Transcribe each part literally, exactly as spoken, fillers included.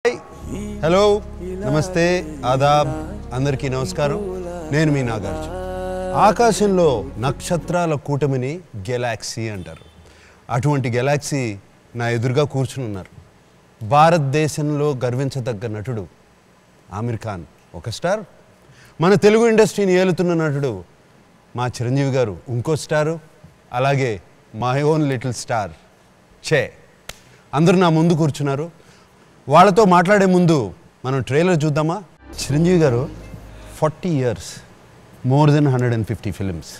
Hi hello నమస్తే ఆదాబ్ అందరికీ నమస్కారం. నేను మీ నాగార్జున. ఆకాశంలో నక్షత్రాల కూటమిని గెలాక్సీ అంటారు. అటువంటి గెలాక్సీ నా ఎదురుగా కూర్చుని ఉన్నారు. భారతదేశంలో గర్వించదగ్గ నటుడు ఆమిర్ ఖాన్ ఒక స్టార్, మన తెలుగు ఇండస్ట్రీని ఏలుతున్న నటుడు మా చిరంజీవి గారు ఇంకో స్టారు, అలాగే మై ఓన్ లిటిల్ స్టార్ చే. అందరూ నా ముందు కూర్చున్నారు. వాళ్ళతో మాట్లాడే ముందు మనం ట్రైలర్ చూద్దామా? Chiranjeevi garu forty years, more than hundred and fifty films.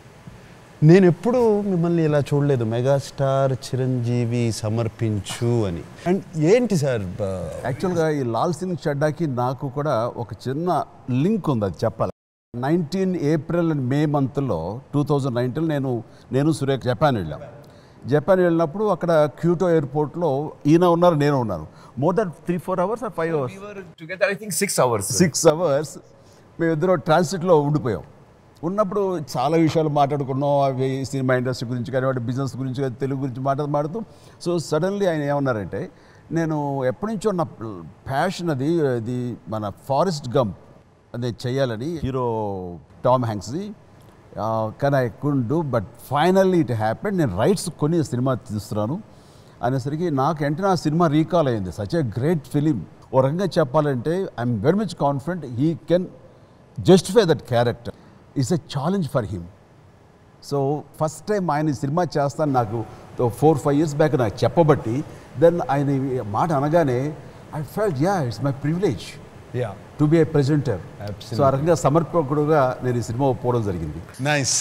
నేను ఎప్పుడూ మిమ్మల్ని ఇలా చూడలేదు, మెగాస్టార్ చిరంజీవి సమర్పించు అని. అండ్ ఏంటి సార్, యాక్చువల్గా ఈ లాల్ సింగ్ చడ్డాకి నాకు కూడా ఒక చిన్న లింక్ ఉంది, అది చెప్పాలి. నైన్టీన్ ఏప్రిల్ అండ్ మే మంత్లో టూ థౌజండ్ నైన్టీన్ నేను నేను సురేఖ జపాన్ వెళ్ళాం. జపాన్ వెళ్ళినప్పుడు అక్కడ క్యూటో ఎయిర్పోర్ట్లో ఈయన ఉన్నారు, నేను ఉన్నాను. More than three four hours or five hours together I think six hours six hours మేమిద్దరం ట్రాన్సిట్లో ఉండిపోయాం. ఉన్నప్పుడు చాలా విషయాలు మాట్లాడుకున్నాం, అవి సినిమా ఇండస్ట్రీ గురించి కానీ వాటి బిజినెస్ గురించి కానీ తెలుగు గురించి మాట్లాడు మాట్లాడుతూ సో సడన్లీ ఆయన ఏమన్నారంటే, నేను ఎప్పటి నుంచో నా ప్యాషన్ అది అది మన ఫారెస్ట్ గంప్ అది చేయాలని, హీరో టామ్ హ్యాంక్స్ది, కానీ I couldn't do, but finally it happened. నేను రైట్స్ కొని సినిమా తీస్తున్నాను అనేసరికి నాకు వెంటనే ఆ సినిమా రీకాల్ అయింది. Such a great film. ఓ రకంగా చెప్పాలంటే I'm very much confident he can justify that character. It's a challenge for him. So first time ఆయన సినిమా చేస్తాను నాకు ఫోర్ ఫైవ్ ఇయర్స్ బ్యాక్ నాకు చెప్పబట్టి, దెన్ ఆయన మాట అనగానే I felt yeah it's my privilege yeah to be a presenter. So ఆ రకంగా సమర్పకుడుగా నేను ఈ సినిమా ఒప్పుకోవడం జరిగింది. Nice.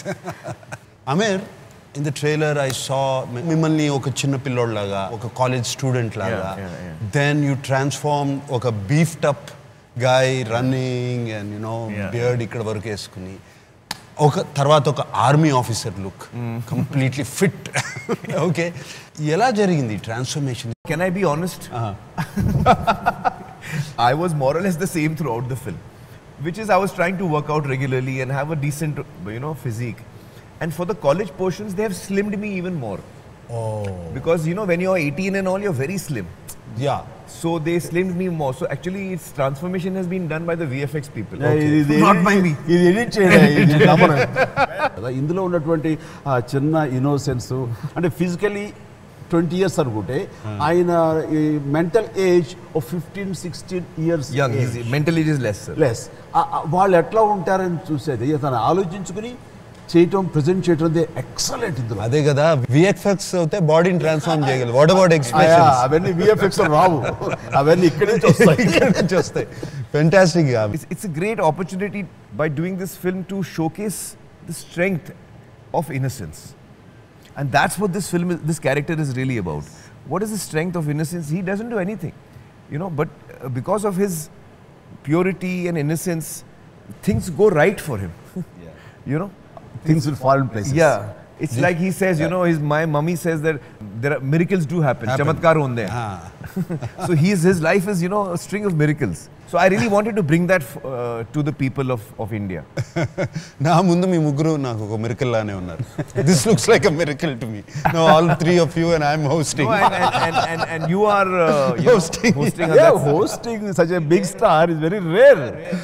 Aamir, in the trailer I saw మిమ్మల్ని ఒక చిన్న పిల్లోడ్లాగా, ఒక కాలేజ్ స్టూడెంట్ లాగా, దెన్ యూ ట్రాన్స్ఫార్మ్ ఒక beefed up guy running and you know beard ఇక్కడ వరకు వేసుకుని, ఒక తర్వాత ఒక army officer look, completely fit. Okay, ఎలా జరిగింది transformation? Can I be honest? I was more or less the same throughout the film, which is I was trying to work out regularly and have a decent, you know, physique. And for the college portions, they have slimmed me even more. Oh. Because you know, when you're eighteen and all, you're very slim. Yeah. So they slimmed me more. So actually, its transformation has been done by the V F X people. Okay. Not by me. ఇది edit చేయడం. ఇందులో ఉన్నటువంటి చిన్న innocence అంటే physically twenty years అనుకుంటే ఆయన mental age ఒక fifteen sixteen years young. Mental age is less less. వాళ్ళు ఎట్లా ఉంటారని చూసేది తను ఆలోచించుకుని చేయటం, ప్రెజెంట్ చేయటం ఎక్సలెంట్. ఇందులో అదే కదా, విఎఫ్ఎక్స్ అయితే బాడీని ట్రాన్స్ఫార్మ్ చేయగలరు. What about expressions? అవన్నీ విఎఫ్ఎక్స్ రావు, అవన్నీ ఇక్కడి నుంచి వస్తాయి, ఇక్కడి నుంచి వస్తాయి. Fantastic. It's a great opportunity by doing this film to showcase the strength of innocence. And that's what this film, is, this character is really about. What is the strength of innocence? He doesn't do anything, you know, but uh, because of his purity and innocence, things go right for him. Yeah. You know, things will fall in places. Yeah, it's yeah. like he says, you yeah. know, his my mummy says that there are miracles do happen. Chamatkar honde. So he's his life is, you know, a string of miracles. So I really wanted to bring that uh, to the people of of India. నా ముందు మీ ముగ్గురు నాకు ఒక miracle లానే ఉన్నారు. This looks like a miracle to me. No, all three of you and I'm hosting. No, and, and, and, and, and you are uh, you hosting. Know, hosting. Yeah, hosting such a big star is very rare.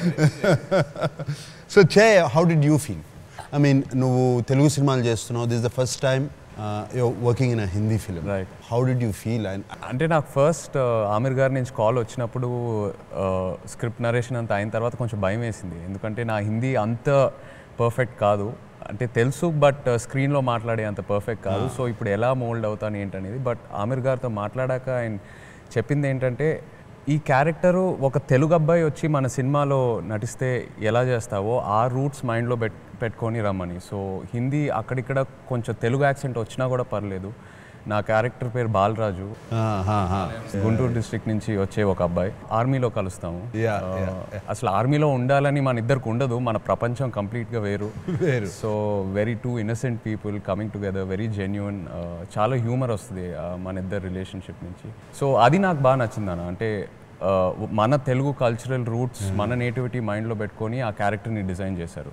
So Che, how did you feel? I mean, నువ్వు తెలుగు సినిమాలు చేస్తున్నావు. This is the first time uh, you're working in a Hindi film. Right. How did you feel? అంటే నాకు first Aamir గారి నుంచి call వచ్చినప్పుడు script narration అంతా అయిన తర్వాత కొంచెం భయం వేసింది. ఎందుకంటే నా హిందీ అంత పర్ఫెక్ట్ కాదు, అంటే తెలుసు బట్ స్క్రీన్లో మాట్లాడే అంత పర్ఫెక్ట్ కాదు. సో ఇప్పుడు ఎలా మోల్డ్ అవుతాను ఏంటనేది. బట్ ఆమిర్ గారితో మాట్లాడాక ఆయన చెప్పింది ఏంటంటే, ఈ క్యారెక్టరు ఒక తెలుగు అబ్బాయి వచ్చి మన సినిమాలో నటిస్తే ఎలా చేస్తావో ఆ రూట్స్ మైండ్లో పెట్ పెట్టుకొని రమ్మని. సో హిందీ అక్కడిక్కడ కొంచెం తెలుగు యాక్సెంట్ వచ్చినా కూడా పర్లేదు. నా క్యారెక్టర్ పేరు బాలరాజు, గుంటూరు డిస్ట్రిక్ట్ నుంచి వచ్చే ఒక అబ్బాయి. ఆర్మీలో కలుస్తాము. అసలు ఆర్మీలో ఉండాలని మన ఇద్దరికి ఉండదు, మన ప్రపంచం కంప్లీట్గా వేరు వేరు so very two innocent people coming together, very genuine. చాలా హ్యూమర్ వస్తుంది మన ఇద్దరు రిలేషన్షిప్ నుంచి. సో అది నాకు బాగా నచ్చింది అన్న. అంటే మన తెలుగు కల్చరల్ రూట్స్, మన నేటివిటీ మైండ్లో పెట్టుకొని ఆ క్యారెక్టర్ని డిజైన్ చేశారు.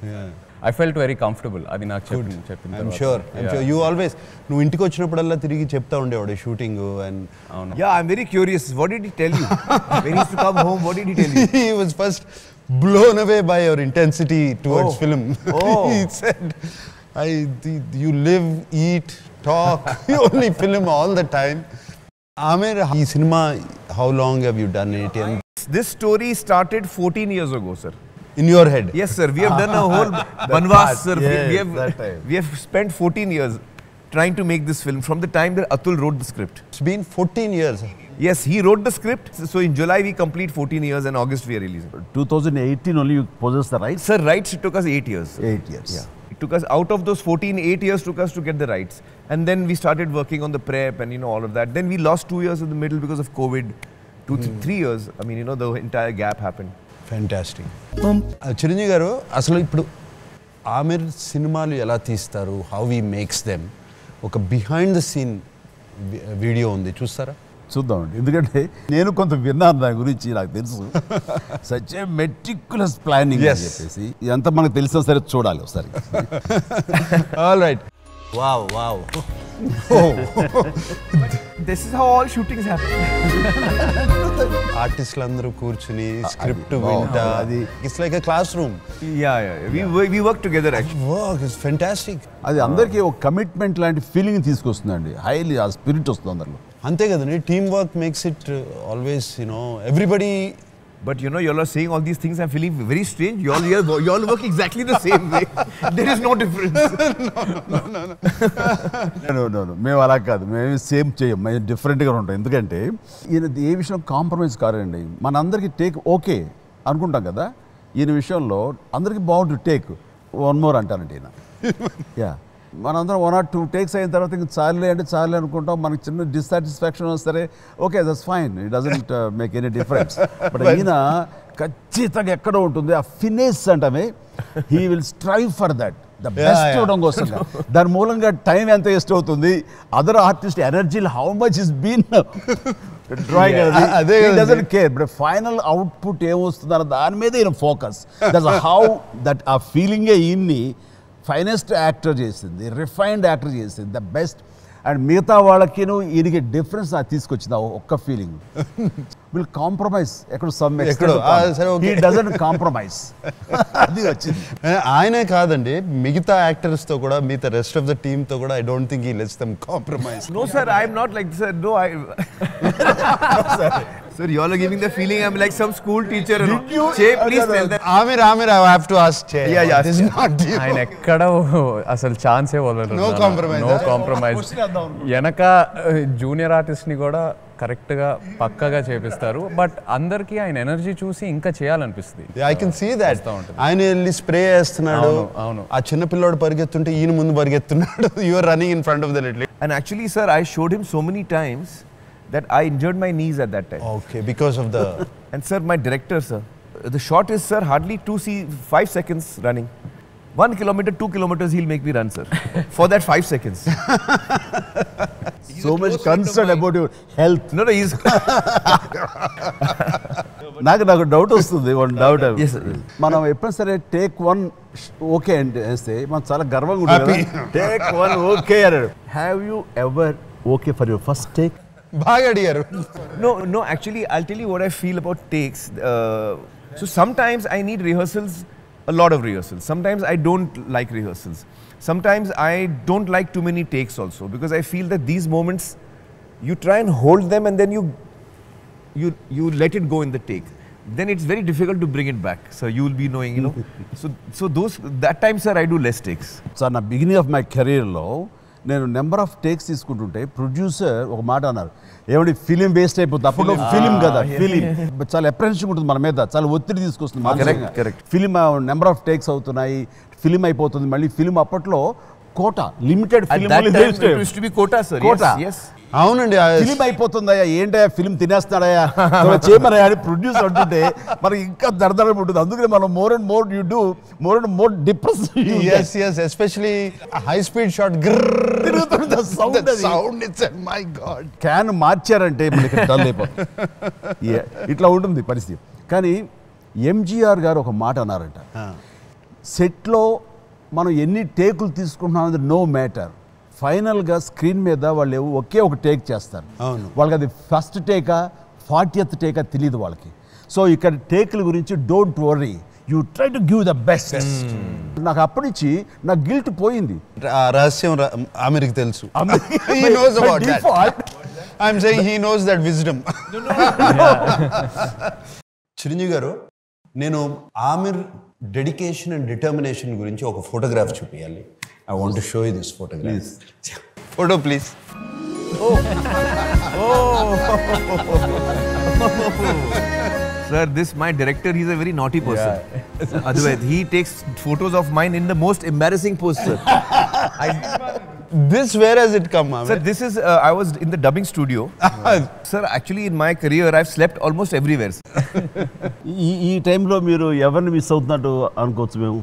I felt very comfortable. అది నాకు చెప్పి చెప్పింది. I'm sure I'm sure you always నువ్వు ఇంటికి వచ్చినప్పుడల్లా తిరిగి చెప్తా ఉండేవాడు షూటింగ్ అండ్ అవును. Yeah, I'm very curious. What did he tell you? When he used to come home, what did he tell you? he was first blown away by your intensity towards Oh. film. Oh. He said, I, the, you live, eat, talk, you only film all the time. Aamir, ee cinema, how long have you done it? And This story started fourteen years ago, sir. in your head? Yes, sir. We have done a whole Banvas, sir. We- Yes, we, have, that time. we have spent fourteen years trying to make this film from the time that Atul wrote the script. It's been fourteen years. Yes, he wrote the script. So in July we complete fourteen years and August we are releasing. twenty eighteen only you possess the rights? Sir, rights it took us eight years. Eight years. Yeah. It took us out of those fourteen, eight years took us to get the rights. And then we started working on the prep and you know all of that. Then we lost two years in the middle because of COVID. Two, th- three years. I mean, you know, the entire gap happened. Fantastic. Chiranjeevi garu అసలు ఇప్పుడు ఆమిర్ సినిమాలు ఎలా తీస్తారు, how he makes them, ఒక behind the scene video ఉంది, చూస్తారా? చూద్దామండి, ఎందుకంటే నేను కొంత విన్నాను దాని గురించి, నాకు తెలుసు. సచ్ ఏ మెటిక్యులస్ ప్లానింగ్ అని చెప్పేసి ఇదంతా మనకు తెలిసినా సరే చూడాలి ఒకసారి. All right. Wow wow. This is how all shootings happen. ఆర్టిస్టులు అందరూ కూర్చుని స్క్రిప్ట్ వింటా, అది it's like a classroom. Yeah, yeah. We, wo- we work together actually. Work is fantastic. అది అందరికీ ఒక కమిట్మెంట్ లాంటి ఫీలింగ్ తీసుకొస్తుందండి, హైలీ ఆ స్పిరిట్ వస్తుంది అందరిలో. అంతే కదండి, team work makes it always, you know, everybody. But you know, you all are saying all these things. I'm feeling very strange. You all, you all work exactly the same way. There is no difference. No, no, no. మేము అలా కాదు, మేము same చేయం, మేము డిఫరెంట్గా ఉంటాం. ఎందుకంటే ఈయన ఏ విషయం కాంప్రమైజ్ కారండి. మనందరికీ టేక్ ఓకే అనుకుంటాం కదా, ఈయన విషయంలో అందరికీ బాగుంటుంది టేక్ వన్ మోర్ అంటానండి ఈయన. యా, మనందరం వన్ ఆర్ టూ టేక్స్ అయిన తర్వాత ఇంక చాలే అంటే చాలే అనుకుంటాం. మనకి చిన్న డిస్సాటిస్ఫాక్షన్ వస్తే okay that's fine, it doesn't make any difference. But ఈయన ఖచ్చితంగా ఎక్కడ ఉంటుంది ఆ ఫినిష్ అంటామే, he will strive for that, the best చూడడం కోసం. దాని మూలంగా టైం ఎంత వేస్ట్ అవుతుంది, other artist energy how much is been drawing, అదే doesn't care. But final output ఏమొస్తుందన్న దాని మీద ఈయన ఫోకస్. దట్స్ హౌ దట్ ఆ ఫీలింగే ఈయన్ని ఫైనెస్ట్ యాక్టర్ చేసింది, రిఫైన్డ్ యాక్టర్ చేసింది, ద బెస్ట్. అండ్ మిగతా వాళ్ళకిను ఈయనకి డిఫరెన్స్ నాకు తీసుకొచ్చింది ఆ ఒక్క ఫీలింగ్. విల్ కాంప్రమైజ్ ఎక్కడ సమ్ ఎక్కడో, ఆ, సరే, okay. He doesn't compromise. అది వచ్చింది. ఆయనే కాదండి, మిగతా యాక్టర్స్ తో కూడా, మిగతా రెస్ట్ ఆఫ్ ద టీమ్ తో కూడా I don't think he lets them compromise. No, sir, I'm not like this. Sir. No, I. No, sir. Sir, you all are giving the feeling I'm like some school teacher. You know? you- Che, please tell them. Aamir, Aamir, I have to ask Che. Yeah, yeah, This is not you. ఆయన ఎక్కడ అసలు ఛాన్సే వదలరు. No compromise, no huh? Compromise. వెనక junior ఆర్టిస్ట్ని కూడా కరెక్ట్గా పక్కగా చేపిస్తారు. బట్ అందరికీ ఆయన ఎనర్జీ చూసి ఇంకా చేయాలనిపిస్తుంది. Yeah, I can see that. ఆయన వెళ్ళి స్ప్రే వేస్తున్నాడు, అవును, అవును. ఆ చిన్న పిల్లోడు పరిగెత్తుంటే ఈయన ముందు పరిగెత్తున్నాడు. You are running in front of the little. And actually, sir, I showed him so many times that I injured my knees at that time. Okay, because of the. And sir, my director, sir, the shot is, sir, hardly two see five seconds running. One kilometer, two kilometers, he'll make me run, sir, for that five seconds. So much concern about your health. No, no, he's. నాకు నాకు doubt వస్తుంది, one doubt. Yes, sir. మనం ఎప్పుడైనా సరే take one okay అంటే వేస్తే మనం చాలా గర్వంగా ఉంటుంది. టేక్ వన్ ఓకే అన్నాడు. Have you ever okay for your first take? బాగా అడిగారు. No, no, actually, I'll tell you what I feel about takes. Uh, so sometimes I need rehearsals, a lot of rehearsals. Sometimes I don't like rehearsals. Sometimes I don't like too many takes also, because I feel that these moments, you try and hold them and then you, you, you let it go in the take. Then it's very difficult to bring it back. So you will be knowing, you know. so, so those, that time, sir, I do less takes. సో నా beginning of my కెరీర్లో నేను number of takes తీసుకుంటుంటే producer ఒక మాట అన్నారు, ఏమంటే film waste అయిపోతుంది. అప్పుడు ఫిలిం కదా, ఫిలిం చాలా అప్రెన్షిప్ ఉంటుంది మన మీద, చాలా ఒత్తిడి తీసుకొస్తుంది. Correct, correct. Film number of takes అవుతున్నాయి, ఫిలిం అయిపోతుంది. మళ్ళీ ఫిలిం అప్పట్లో quota, limited At film that time, it used to be quota, sir. Quota. Yes, yes. అవునండి. ఫిలిం అయిపోతుందయ్యా, ఏంటయ్యా ఫిలిం తినేస్తున్నాడయ్యా, చేయమనయ్యా అని ప్రొడ్యూసర్ అంటుంటే మనకి ఇంకా దరదరం ఉంటుంది. అందుకని మనం more and more you do more and more depress. Yes, yes, especially high speed shot. తిరుగుతుంది sound, That sound, it's a, my God. Can మార్చారంటే మనకి డల్ అయిపోతుంది. Yeah, ఇట్లా ఉంటుంది పరిస్థితి. కానీ ఎంజీఆర్ గారు ఒక మాట అన్నారంట, సెట్లో మనం ఎన్ని టేకులు తీసుకుంటున్నాం అనేది నో మ్యాటర్, ఫైనల్గా స్క్రీన్ మీద వాళ్ళు ఒకే ఒక టేక్ చేస్తారు. అవును, వాళ్ళకి అది ఫస్ట్ టేకా ఫార్టీయత్ టేకా తెలియదు వాళ్ళకి. సో ఇక్కడ టేకుల గురించి don't worry, you try to give the best. నాకు అప్పటి నుంచి నాకు గిల్ట్ పోయింది. ఆ రహస్యం ఆమెరికి తెలుసు. He knows about that. I'm saying he knows that wisdom. Chiranjeevi గారు, నేను ఆమిర్ డెడికేషన్ అండ్ డిటర్మినేషన్ గురించి ఒక ఫోటోగ్రాఫ్ చూపించాలి. I want to show you this photograph. Photo please. Sir, this my director, he's a very naughty person. Yeah. Otherwise, he takes photos of mine in the most embarrassing pose, sir. I, this where has it come, Amir? Sir, this is uh, I was in the dubbing studio. Sir, actually in my career I've slept almost everywhere. ఈ ఈ టైంలో మీరు ఎవరిని miss అవుతున్నట్టు అనుకోవచ్చు మేము.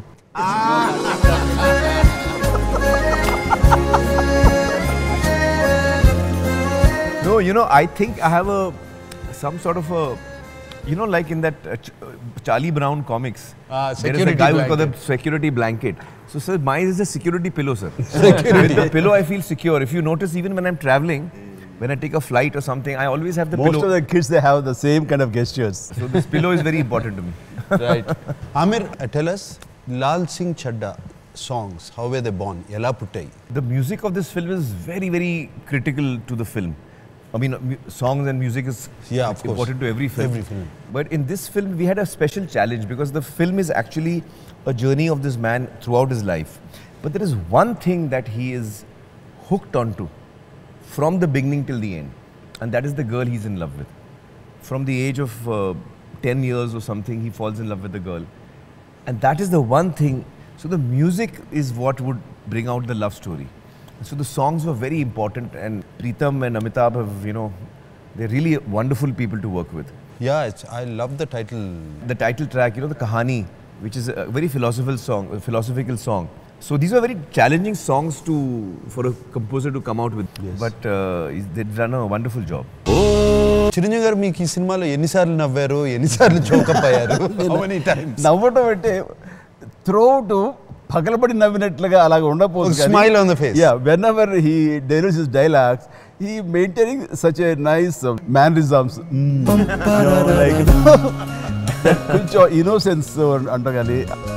No, you know, I think I have a some sort of a, you know, like in that uh, Ch uh, Charlie Brown comics, Ah, there is a guy who's got the security blanket. So, sir, mine is a security pillow, sir. With the pillow, I feel secure. If you notice, even when I'm traveling, when I take a flight or something, I always have the Most pillow. of the kids, they have the same kind of gestures. So, this pillow is very important to me. Right. Amir, uh, tell us, Lal Singh Chadda songs, how were they born? Ela puttai. The music of this film is very, very critical to the film. I mean, songs and music is yeah, of course. important to every film. Every film. But in this film, we had a special challenge because the film is actually a journey of this man throughout his life. But there is one thing that he is hooked onto from the beginning till the end, and that is the girl he's in love with. From the age of uh, ten years or something, he falls in love with the girl. And that is the one thing. So the music is what would bring out the love story. So the songs were very important, and Preetham and Amitabh have, you know, they're really wonderful people to work with. Yeah, it's, I love the title. The title track, you know, the Kahani, which is a very philosophical song, a philosophical song. So these were very challenging songs to for a composer to come out with. Yes. But uh, they've done a wonderful job. Chiranjeevi గారు మీకు ఈ సినిమాలో ఎన్నిసార్లు నవ్వారు, ఎన్నిసార్లు జోకప్ అయ్యారు? How many times? నవ్వటం అంటే త్రోట్ పగలబడి నవ్వినట్లుగా అలాగ ఉండకపోవచ్చు. Smile on the face. Yeah, whenever he delivers his dialogues, he maintaining such a nice uh, mannerisms. Mm. You know, like కొంచెం ఇన్నోసెన్స్ అంటగాని.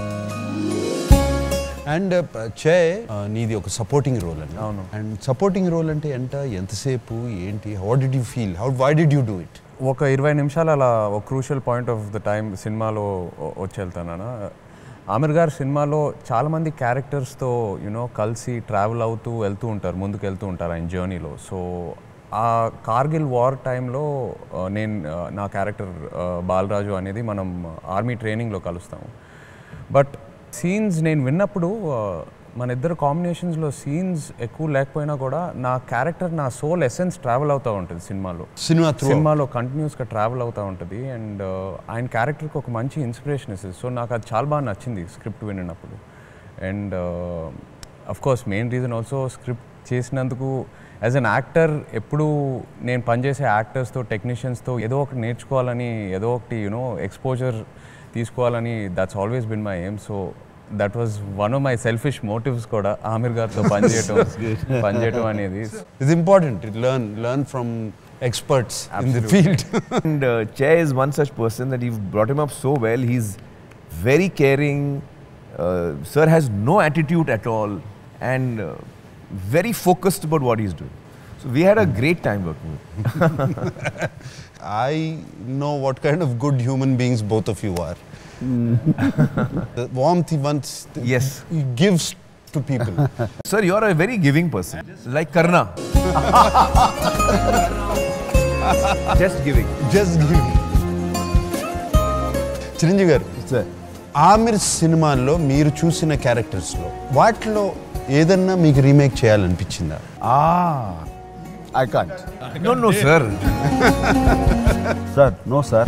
అండ్ చే నీది ఒక సపోర్టింగ్ రోల్ అండి. అవును. అండ్ సపోర్టింగ్ రోల్ అంటే ఎంత, ఎంతసేపు, ఏంటి, how did you feel, how why did you do it? ఒక ఇరవై నిమిషాలు అలా ఒక crucial point of the time సినిమాలో వచ్చి వెళ్తాను. ఆమిర్ గారు సినిమాలో చాలామంది క్యారెక్టర్స్తో యూనో కలిసి ట్రావెల్ అవుతూ వెళ్తూ ఉంటారు, ముందుకు వెళ్తూ ఉంటారు ఆయన జర్నీలో. సో ఆ కార్గిల్ వార్ టైంలో నేను నా క్యారెక్టర్ బాలరాజు అనేది మనం ఆర్మీ ట్రైనింగ్లో కలుస్తాము. బట్ సీన్స్ నేను విన్నప్పుడు మన ఇద్దరు కాంబినేషన్స్లో సీన్స్ ఎక్కువ లేకపోయినా కూడా నా క్యారెక్టర్, నా సోల్ ఎసెన్స్ ట్రావెల్ అవుతూ ఉంటుంది సినిమాలో. సినిమా సినిమాలో కంటిన్యూస్గా ట్రావెల్ అవుతూ ఉంటుంది. అండ్ ఆయన క్యారెక్టర్కి ఒక మంచి ఇన్స్పిరేషన్ ఇస్తుంది. సో నాకు అది చాలా బాగా నచ్చింది స్క్రిప్ట్ వినినప్పుడు. And of course main reason also script చేసినందుకు యాజ్ అన్ యాక్టర్ ఎప్పుడు నేను పనిచేసే యాక్టర్స్తో, టెక్నీషియన్స్తో ఏదో ఒకటి నేర్చుకోవాలని, ఏదో ఒకటి యూనో ఎక్స్పోజర్ తీసుకోవాలని, that's always been my aim. So that was one of my selfish motives కూడా ఆమిర్ గారితో పనిచేయటం పనిచేయటం అనేది. It's important, learn learn from experts in the field. And uh, Che is one such person that you've brought him up so well. He's very caring. Uh, sir has no attitude at all, and uh, very focused about what he's doing. So we had a great time working with him. I know what kind of good human beings both of you are. The warmth he wants, Yes. he gives to people. Sir, you are a very giving person, like Karna. Just giving. Just giving. Chiranjeevi garu, Aamir సినిమాల్లో మీరు చూసిన క్యారెక్టర్స్లో వాటిలో ఏదన్నా మీకు remake చేయాలనిపించిందా? Ah, I can't. No, no, sir. Sir, no, sir.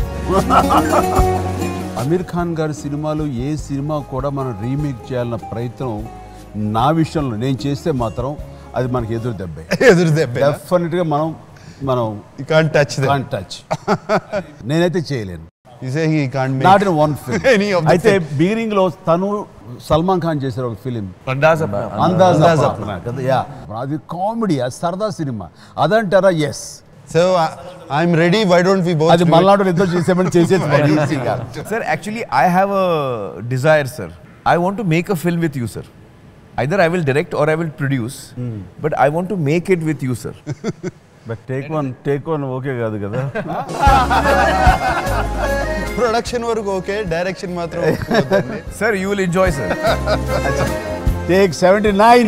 Aamir Khan గారి సినిమాలు ఏ సినిమా కూడా మనం రీమేక్ చేయాలన్న ప్రయత్నం నా విషయంలో నేను చేస్తే మాత్రం అది మనకి ఎదురు దెబ్బే. ఎదురు దెబ్బే. డెఫినెట్గా మనం మనం you can't touch them. Can't touch. నేనైతే చేయలేను. You say he can't make not in one film any of the అయితే బిగినింగ్ లో తను సల్మాన్ ఖాన్ చేశారు ఒక film Andaaz Apna. Andaz Apna కదా యా అది కామెడీ అది సరదా సినిమా అదంటారా yes So I, I'm ready. Why don't we both? అది do it? మల్నాడు ఇద్దరు చేసేమని చేసేది Sir, actually, I have a desire, sir. I want to make a film with you, sir. Either I will direct or I will produce, but I want to make it with you, sir. But take one take one okay కాదు కదా Production వరకు okay, direction మాత్రం ఒప్పుకోవద్దండి. Sir, you will enjoy, sir. Take seventy nine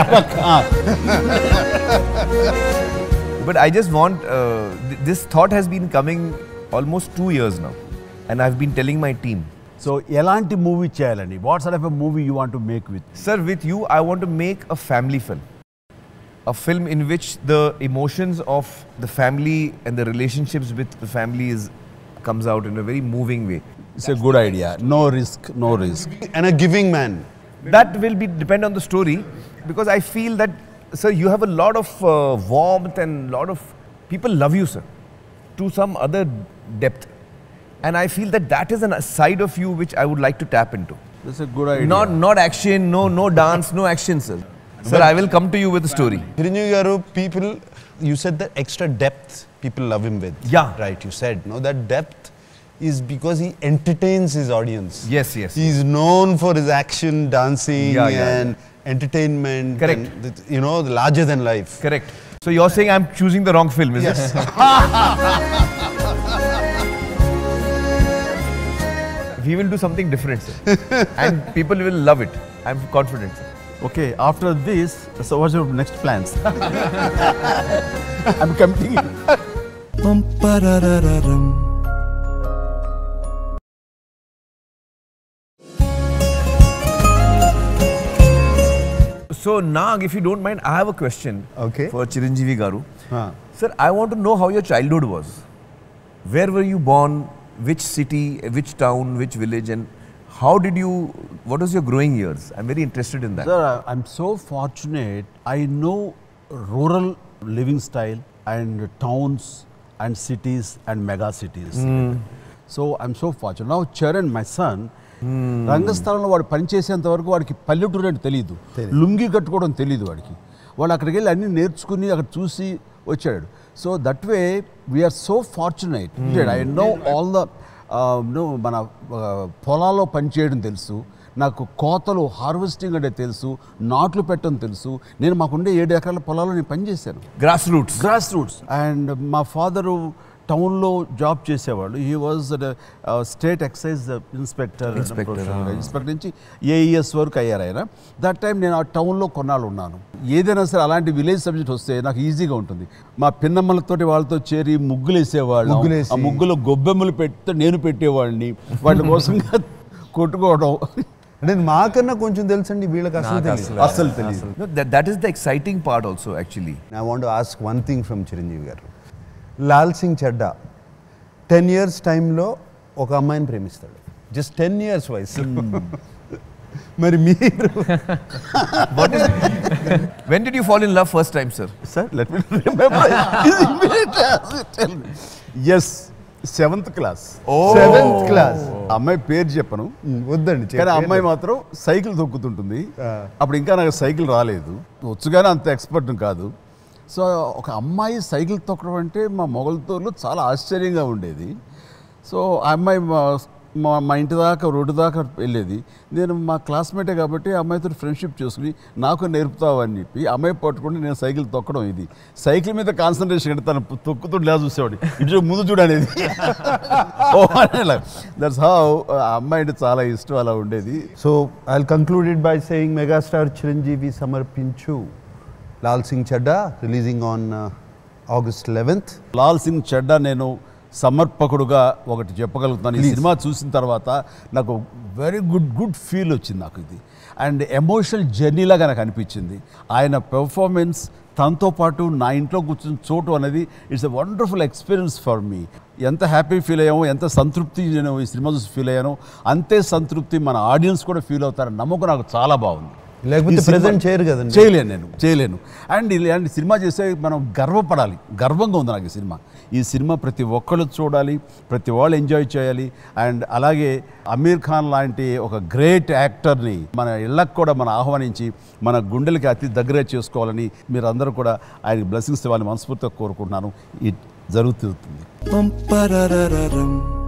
But I just want, uh, th- this thought has been coming almost two years now. And I've been telling my team. So ఎలాంటి movie చేయాలండి what sort of a movie you want to make with Sir, with you, I want to make a family film. A film in which the emotions of the family and the relationships with the family is, comes out in a very moving way. It's a good idea no risk no risk And a giving man. That will be depend on the story, because I feel that, sir, you have a lot of uh, warmth and lot of people love you, sir, to some other depth. And I feel that that is a side of you which I would like to tap into. It's a good idea Not not action, no no dance, no action, sir. Sir, I will come to you with a story. Chiranjeevi garu, people, you said that extra depth people love him with. Yeah. Right, you said. No, that depth is because he entertains his audience. Yes, yes. He's known for his action, dancing, Yeah, yeah, and entertainment. Correct. And the, you know, the larger than life. Correct. So you're saying I'm choosing the wrong film, is Yes. it? We will do something different, sir. And people will love it. I'm confident, sir. Okay after this so what's your next plans I'm committing So Nag, if you don't mind, I have a question. Okay. For Chiranjeevi Garu. Huh. Sir, I want to know how your childhood was. Where were you born? Which city? Which town? Which village? And how did you? What was your growing years? I'm very interested in that. Sir, I'm so fortunate. I know rural living style and towns and cities and mega cities. So I'm so fortunate. Now Charan, my son, రంగస్థలంలో వాడు పనిచేసేంత వరకు వాడికి పల్లెటూరు అంటే తెలియదు, లుంగి కట్టుకోవడం తెలియదు వాడికి. వాడు అక్కడికి వెళ్ళి అన్ని నేర్చుకుని అక్కడ చూసి వచ్చాడు. So that way we are so fortunate. I know all the no మన పొలాల్లో పనిచేయడం తెలుసు, నాకు కోతలు హార్వెస్టింగ్ అంటే తెలుసు, నాట్లు పెట్టడం తెలుసు. నేను మాకుండే ఏడు ఎకరాల పొలాల్లో నేను పనిచేశాను. Grass roots grass roots. And మా ఫాదరు టౌన్లో జాబ్ చేసేవాడు. He was state excise inspector inspector నుంచి ఏఈఎస్ వరకు అయ్యారు ఆయన. దట్ టైం నేను ఆ టౌన్లో కొన్నాళ్ళు ఉన్నాను. ఏదైనా సరే అలాంటి విలేజ్ సబ్జెక్ట్ వస్తే నాకు ఈజీగా ఉంటుంది. మా పిన్నమ్మలతోటి వాళ్ళతో చేరి ముగ్గులు వేసేవాళ్ళు. ఆ ముగ్గులో గొబ్బెమ్మలు పెడితే నేను పెట్టేవాడిని, వాళ్ళ కోసం కొట్టుకోవడం. అంటే మాకన్నా కొంచెం తెలుసండి, వీళ్ళకి అసలు తెలియదు. అసలు తెలియదు. No, that, that is the exciting part also actually. I want to ask one thing from Chiranjeevi garu. Lal Singh Chaddha ten years టైంలో ఒక అమ్మాయిని ప్రేమిస్తాడు, జస్ట్ టెన్ ఇయర్స్ వయసు. మరి మీరు When did you fall in love first time, sir? Sir, let me remember. Tell me. Yes, seventh class. Seventh class. అమ్మాయి పేరు చెప్పను, వద్దండి. కానీ అమ్మాయి మాత్రం సైకిల్ తొక్కుతుంటుంది. అప్పుడు ఇంకా నాకు సైకిల్ రాలేదు, వచ్చుగానే అంత ఎక్స్పర్ట్ కాదు. సో ఒక అమ్మాయి సైకిల్ తొక్కడం అంటే మా మొగలతోళ్ళు చాలా ఆశ్చర్యంగా ఉండేది. సో ఆ అమ్మాయి మా మా ఇంటి దాకా రోడ్డు దాకా వెళ్ళేది. నేను మా క్లాస్మేటే కాబట్టి అమ్మాయితో ఫ్రెండ్షిప్ చేసుకుని నాకు నేర్పుతావు అని చెప్పి అమ్మాయి పట్టుకుంటే నేను సైకిల్ తొక్కడం. ఇది సైకిల్ మీద కాన్సన్ట్రేషన్ అంటే తను తొక్కుతుంటే లేదా చూసేవాడు, ఇటు ముందు చూడనేది. దట్స్ హౌ అమ్మాయి అంటే చాలా ఇష్టం, అలా ఉండేది. So I will conclude it by saying megastar Chiranjeevi సమర్పించు Lal Singh Chaddha, releasing on August eleventh. Lal Singh Chaddha నేను సమర్పకుడుగా ఒకటి చెప్పగలుగుతాను. ఈ సినిమా చూసిన తర్వాత నాకు వెరీ గుడ్ గుడ్ ఫీల్ వచ్చింది నాకు ఇది. అండ్ ఎమోషనల్ జర్నీలాగా నాకు అనిపించింది. ఆయన పెర్ఫార్మెన్స్ తనతో పాటు నా ఇంట్లో కూర్చొని చోటు అనేది it's a wonderful experience for me. ఎంత హ్యాపీ ఫీల్ అయ్యామో, ఎంత సంతృప్తి నేను ఈ సినిమా చూసి ఫీల్ అయ్యానో, అంతే సంతృప్తి మన ఆడియన్స్ కూడా ఫీల్ అవుతారని నమ్మకం నాకు చాలా బాగుంది. లేకపోతే ప్రెజెంట్ చేయరు కదండి. చేయలేను నేను చేయలేను అండ్ ఇలాంటి సినిమా చేస్తే మనం గర్వపడాలి. గర్వంగా ఉంది నాకు ఈ సినిమా. ఈ సినిమా ప్రతి ఒక్కళ్ళు చూడాలి, ప్రతి వాళ్ళు ఎంజాయ్ చేయాలి. అండ్ అలాగే అమీర్ ఖాన్ లాంటి ఒక గ్రేట్ యాక్టర్ని మన ఇళ్ళకు కూడా మనం ఆహ్వానించి మన గుండెలకి అతి దగ్గర చేసుకోవాలని మీరు అందరూ కూడా ఆయనకి బ్లెస్సింగ్స్ ఇవ్వాలని మనస్ఫూర్తిగా కోరుకుంటున్నాను. ఇది జరుగుతుంది.